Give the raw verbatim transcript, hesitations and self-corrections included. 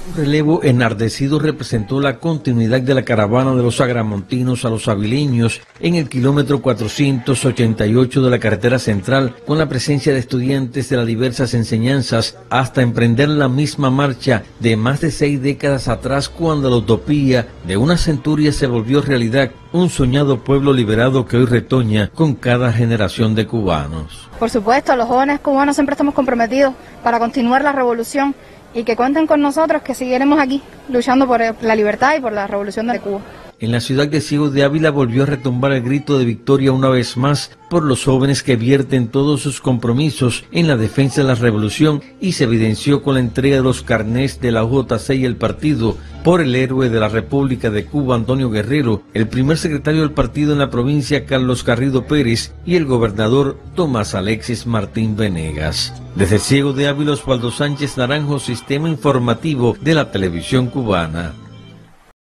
Un relevo enardecido representó la continuidad de la caravana de los agramontinos a los avileños en el kilómetro cuatrocientos ochenta y ocho de la carretera central, con la presencia de estudiantes de las diversas enseñanzas, hasta emprender la misma marcha de más de seis décadas atrás, cuando la utopía de una centuria se volvió realidad, un soñado pueblo liberado que hoy retoña con cada generación de cubanos. Por supuesto, los jóvenes cubanos siempre estamos comprometidos para continuar la revolución, y que cuenten con nosotros, que seguiremos aquí luchando por la libertad y por la revolución de Cuba. En la ciudad de Ciego de Ávila volvió a retumbar el grito de victoria una vez más por los jóvenes que vierten todos sus compromisos en la defensa de la revolución, y se evidenció con la entrega de los carnés de la U J C y el partido por el héroe de la República de Cuba, Antonio Guerrero, el primer secretario del partido en la provincia, Carlos Garrido Pérez, y el gobernador Tomás Alexis Martín Venegas. Desde Ciego de Ávila, Osvaldo Sánchez Naranjo, Sistema Informativo de la Televisión Cubana.